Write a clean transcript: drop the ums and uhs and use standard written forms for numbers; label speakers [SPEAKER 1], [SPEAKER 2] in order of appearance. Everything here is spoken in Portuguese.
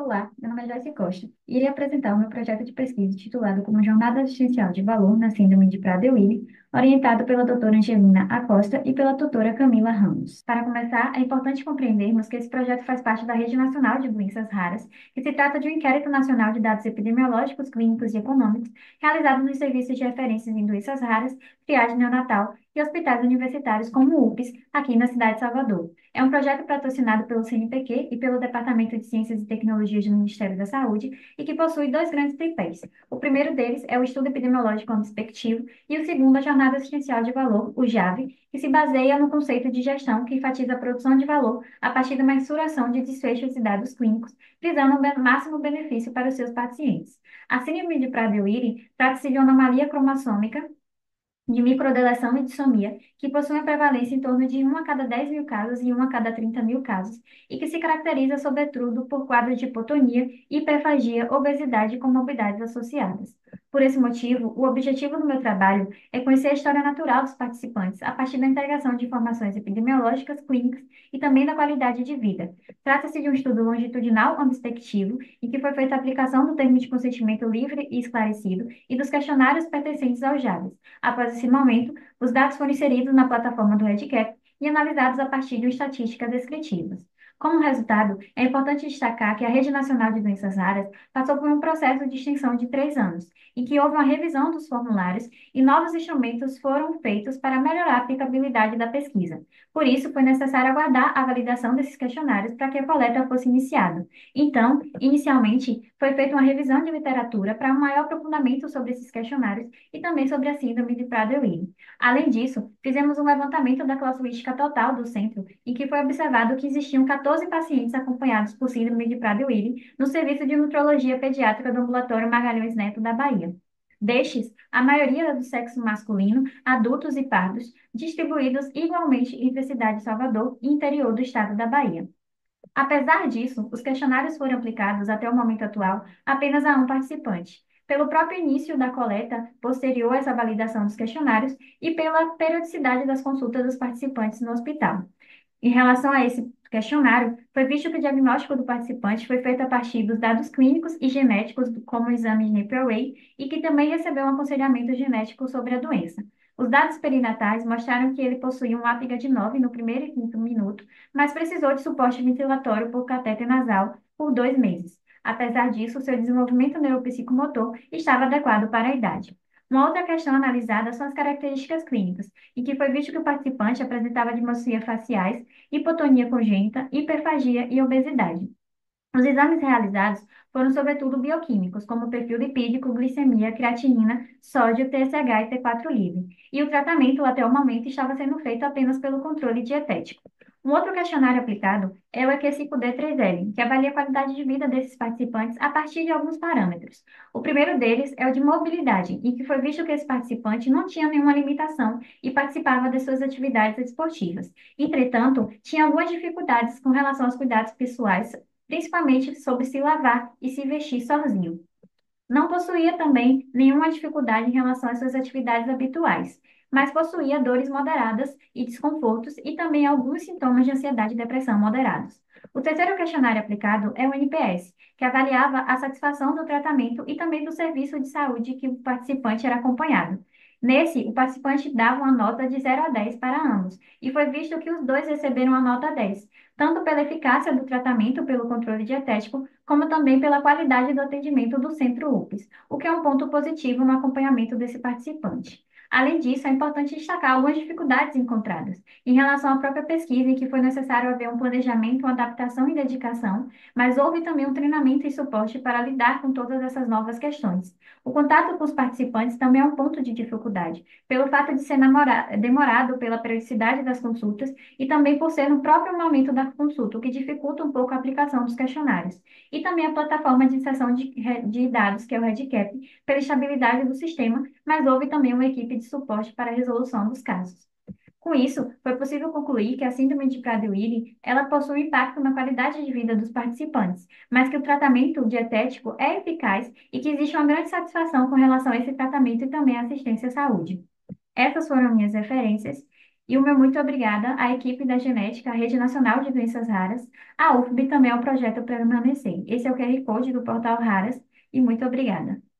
[SPEAKER 1] Olá, meu nome é Joyce Costa e irei apresentar o meu projeto de pesquisa titulado como Jornada Assistencial de Valor na Síndrome de Prader-Willi, orientado pela doutora Angelina Acosta e pela tutora Camila Ramos. Para começar, é importante compreendermos que esse projeto faz parte da Rede Nacional de Doenças Raras, que se trata de um inquérito nacional de dados epidemiológicos, clínicos e econômicos, realizado nos serviços de referências em doenças raras, triagem neonatal e hospitais universitários como o UPS, aqui na cidade de Salvador. É um projeto patrocinado pelo CNPq e pelo Departamento de Ciências e Tecnologias do Ministério da Saúde e que possui dois grandes tripés. O primeiro deles é o Estudo Epidemiológico Prospectivo e o segundo a Jornada Assistencial de Valor, o JAV, que se baseia no conceito de gestão que enfatiza a produção de valor a partir da mensuração de desfechos e dados clínicos, visando o máximo benefício para os seus pacientes. A síndrome de Prader-Willi trata-se de uma anomalia cromossômica de microdeleção e dissomia, que possuem a prevalência em torno de 1 a cada 10 mil casos e 1 a cada 30 mil casos, e que se caracteriza, sobretudo, por quadros de hipotonia, hiperfagia, obesidade e comorbidades associadas. Por esse motivo, o objetivo do meu trabalho é conhecer a história natural dos participantes a partir da integração de informações epidemiológicas, clínicas e também da qualidade de vida. Trata-se de um estudo longitudinal ambspectivo, em que foi feita a aplicação do termo de consentimento livre e esclarecido e dos questionários pertencentes ao JAVES. Após esse momento, os dados foram inseridos na plataforma do REDCap e analisados a partir de estatísticas descritivas. Como resultado, é importante destacar que a Rede Nacional de Doenças Raras passou por um processo de extensão de 3 anos, em que houve uma revisão dos formulários e novos instrumentos foram feitos para melhorar a aplicabilidade da pesquisa. Por isso, foi necessário aguardar a validação desses questionários para que a coleta fosse iniciada. Então, inicialmente, foi feita uma revisão de literatura para um maior aprofundamento sobre esses questionários e também sobre a síndrome de Prader-Willi. Além disso, fizemos um levantamento da casuística total do centro, em que foi observado que existiam 14 pacientes acompanhados por síndrome de Prader-Willi no serviço de nutrologia pediátrica do ambulatório Magalhães Neto da Bahia. Destes, a maioria é do sexo masculino, adultos e pardos, distribuídos igualmente entre a cidade de Salvador e interior do estado da Bahia. Apesar disso, os questionários foram aplicados até o momento atual apenas a um participante, pelo próprio início da coleta posterior a essa validação dos questionários e pela periodicidade das consultas dos participantes no hospital. Em relação a esse questionário, foi visto que o diagnóstico do participante foi feito a partir dos dados clínicos e genéticos, como o exame de Napier-Ray, e que também recebeu um aconselhamento genético sobre a doença. Os dados perinatais mostraram que ele possuía um APGA de 9 no primeiro e quinto minuto, mas precisou de suporte ventilatório por catéter nasal por 2 meses. Apesar disso, seu desenvolvimento neuropsicomotor estava adequado para a idade. Uma outra questão analisada são as características clínicas, em que foi visto que o participante apresentava dimorfia faciais, hipotonia congênita, hiperfagia e obesidade. Os exames realizados foram sobretudo bioquímicos, como perfil lipídico, glicemia, creatinina, sódio, TSH e T4 livre. E o tratamento, até o momento, estava sendo feito apenas pelo controle dietético. Um outro questionário aplicado é o EQ5D3L, que avalia a qualidade de vida desses participantes a partir de alguns parâmetros. O primeiro deles é o de mobilidade, em que foi visto que esse participante não tinha nenhuma limitação e participava das suas atividades esportivas. Entretanto, tinha algumas dificuldades com relação aos cuidados pessoais, principalmente sobre se lavar e se vestir sozinho. Não possuía também nenhuma dificuldade em relação às suas atividades habituais, mas possuía dores moderadas e desconfortos e também alguns sintomas de ansiedade e depressão moderados. O terceiro questionário aplicado é o NPS, que avaliava a satisfação do tratamento e também do serviço de saúde que o participante era acompanhado. Nesse, o participante dava uma nota de 0 a 10 para ambos, e foi visto que os dois receberam a nota 10, tanto pela eficácia do tratamento pelo controle dietético, como também pela qualidade do atendimento do Centro UPS, o que é um ponto positivo no acompanhamento desse participante. Além disso, é importante destacar algumas dificuldades encontradas em relação à própria pesquisa, em que foi necessário haver um planejamento, uma adaptação e dedicação, mas houve também um treinamento e suporte para lidar com todas essas novas questões. O contato com os participantes também é um ponto de dificuldade, pelo fato de ser demorado pela periodicidade das consultas e também por ser no próprio momento da consulta, o que dificulta um pouco a aplicação dos questionários e também a plataforma de inserção de dados, que é o REDCap, pela estabilidade do sistema, mas houve também uma equipe de suporte para a resolução dos casos. Com isso, foi possível concluir que a síndrome de Prader-Willi, ela possui impacto na qualidade de vida dos participantes, mas que o tratamento dietético é eficaz e que existe uma grande satisfação com relação a esse tratamento e também à assistência à saúde. Essas foram minhas referências E o meu muito obrigada à equipe da Genética, à Rede Nacional de Doenças Raras, à UFB também ao projeto Permanecer. Esse é o QR Code do portal Raras e muito obrigada.